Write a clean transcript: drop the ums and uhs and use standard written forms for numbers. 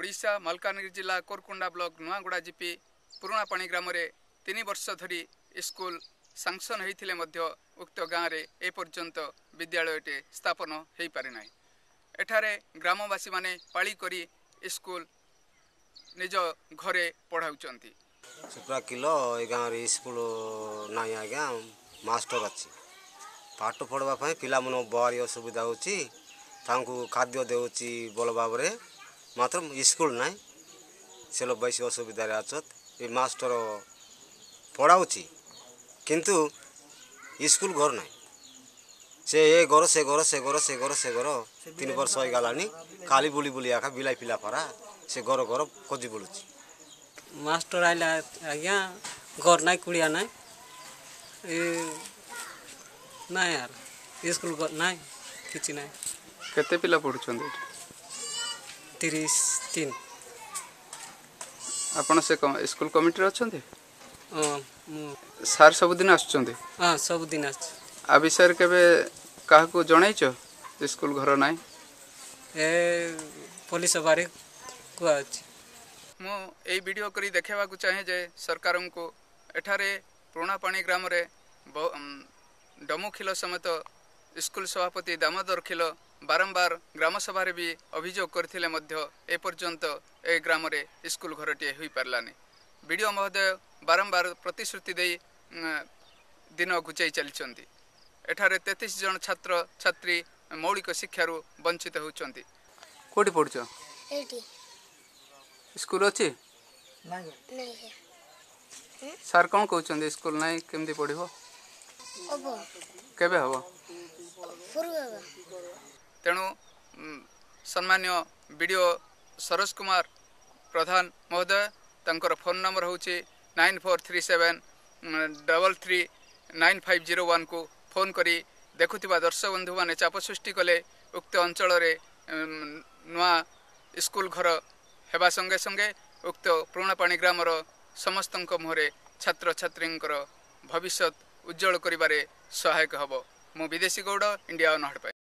ओडिशा मलकानगिरी जिला कोरकुंडा block नुआगुड़ा GP पुराणा पानी ग्राम रे 3 वर्ष धरी स्कूल सांक्शन होइथिले मध्य उक्त गाँव रे ए पर्यंत विद्यालयटे स्थापन हो पारि नाही। एठारे ग्रामवासी माने पाली करी स्कूल निज घरे पढ़ाउचंती। सुप्रा किलो ए गाँव रे स्कूल नाही आज्ञा मास्टर अच्छी पाठ पढ़वा पिला मन भारी असुविधा होची तांकु खाद्य देउची बल भाव रे मात्र स्कूल ना से लोग बेस असुविधा अच्छत ये मास्टर पढ़ाऊँगी किंतु स्कूल घर ना से ये घर से घर से घर से घर से घर 3 वर्ष हो गलानी खाली बुली बुली आखा बिलाई पिला पारा से घर घर खोजी बुलुची। मास्टर आइला आज्ञा घर ना कुड़िया ना ना यार स्कूल ना किसी ना केते पिला पढ़ुछंती 33 आपण से स्कूल कमिटी अच्छे सार सबुदिन आसुचंती। हाँ सबुदिन आ विषय केबे काहको जणाइछ स्कूल घर ना ए पुलिस बारे कुआ मु ए वीडियो करी देखेबा को चाहे जे सरकार को एठारे पुराणा पानी ग्राम रे डमु खिलो समेत स्कूल सभापति दामोदर खिलो बारंबार ग्राम सभा भी अभियोग करथिले मध्य ए पर्यंत ए ग्राम रे स्कूल घरटे होई पारलानी। वीडियो महोदय बारंबार प्रतिश्रुति दे दिन घुचाई चलछंती। एठारे 33 जन छात्र छात्री मौलिक शिक्षारु वंचित होउचंती। कोठी पढुछ एटी स्कूल अछि नहीं है सर कोन कहउचंती स्कूल नाही केमदी पढिबो ओबो केबे हबो फुरबा तेणु सम्मान्य वीडियो सरोज कुमार प्रधान महोदय तंकर फोन नंबर होची 9437339501 को फोन करी देखुथिबा दर्शक बंधु माने चाप सृष्टि कले उक्त अंचल रे नुआ स्कूल घर हेबा संगे संगे उक्त पुराणा पानी ग्रामर समस्तंक मुहरे छात्र छात्रींकर भविष्य उज्जवल करिबारे सहायक हबो। मु विदेशी गौड़ इंडिया नहट।